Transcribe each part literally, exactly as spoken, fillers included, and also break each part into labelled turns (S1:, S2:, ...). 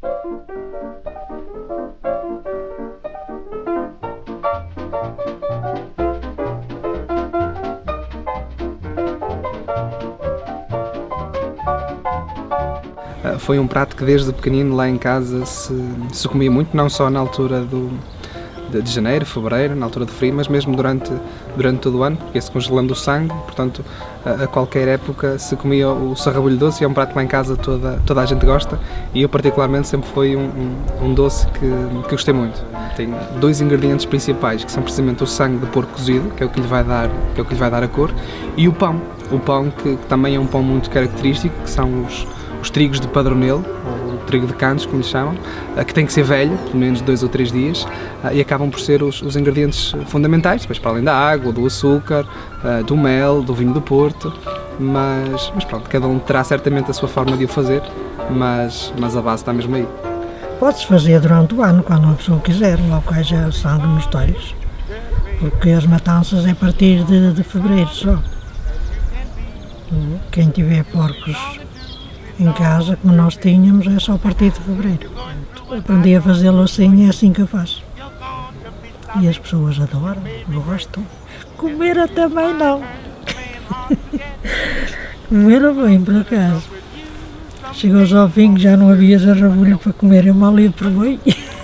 S1: Foi um prato que desde pequenino lá em casa se, se comia muito, não só na altura do, de, de janeiro, fevereiro, na altura do frio, mas mesmo durante, durante todo o ano, porque se congelando o sangue, portanto a, a qualquer época se comia o sarrabulho doce, e é um prato que lá em casa toda, toda a gente gosta, e eu particularmente sempre foi um, um, um doce que, que gostei muito. Tem dois ingredientes principais, que são precisamente o sangue de porco cozido, que é o que lhe vai dar, que é o que lhe vai dar a cor, e o pão, o pão que, que também é um pão muito característico, que são os os trigos de padronelo, ou trigo de Cantos, como lhe chamam, que tem que ser velho, pelo menos dois ou três dias, e acabam por ser os, os ingredientes fundamentais, depois para além da água, do açúcar, do mel, do vinho do Porto, mas, mas pronto, cada um terá certamente a sua forma de o fazer, mas, mas a base está mesmo aí.
S2: Pode-se fazer durante o ano, quando uma pessoa quiser, logo que haja sangue nos talhos, porque as matanças é a partir de, de fevereiro só. Quem tiver porcos em casa, como nós tínhamos, é só a partir de fevereiro. Aprendi a fazê-lo assim e é assim que eu faço. E as pessoas adoram, gostam. Comer também não. Comer bem, por acaso. Chegou-se ao fim que já não havia sarrabulho para comer, eu mal ia provei.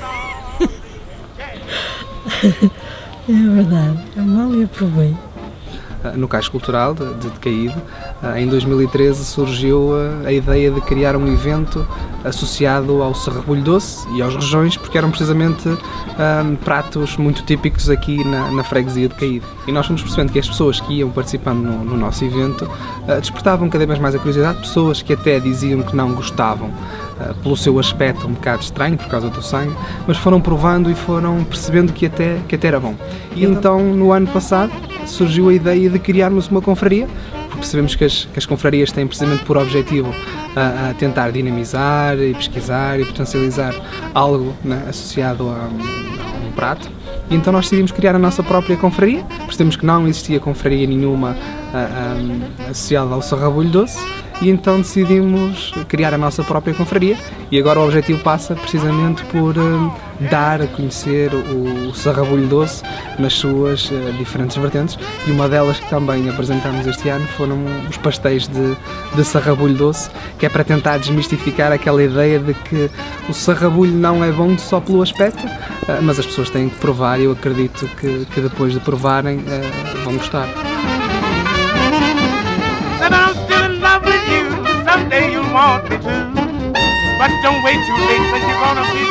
S2: É verdade, eu mal ia provei.
S1: No Cais Cultural de, de Caído, em dois mil e treze surgiu a ideia de criar um evento associado ao sarrabulho doce e aos rojões, porque eram precisamente um, pratos muito típicos aqui na, na freguesia de Caído. E nós fomos percebendo que as pessoas que iam participando no, no nosso evento uh, despertavam cada vez mais a curiosidade, pessoas que até diziam que não gostavam uh, pelo seu aspecto um bocado estranho, por causa do sangue, mas foram provando e foram percebendo que até, que até era bom. E então, no ano passado, surgiu a ideia de criarmos uma confraria, porque percebemos que as, que as confrarias têm precisamente por objetivo a, a tentar dinamizar e pesquisar e potencializar algo, né, associado a, a um prato. E então nós decidimos criar a nossa própria confraria, percebemos que não existia confraria nenhuma a, a, associada ao sarrabulho doce, e então decidimos criar a nossa própria confraria, e agora o objetivo passa precisamente por uh, dar a conhecer o, o sarrabulho doce nas suas uh, diferentes vertentes, e uma delas que também apresentamos este ano foram os pastéis de, de sarrabulho doce, que é para tentar desmistificar aquela ideia de que o sarrabulho não é bom só pelo aspecto, uh, mas as pessoas têm que provar, e eu acredito que, que depois de provarem uh, vão gostar.
S3: Someday you'll want me to, but don't wait too late, 'cause you're gonna be